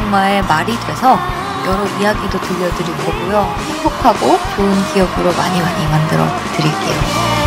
정말 말이 돼서 여러 이야기도 들려드릴 거고요. 행복하고 좋은 기억으로 많이 만들어 드릴게요.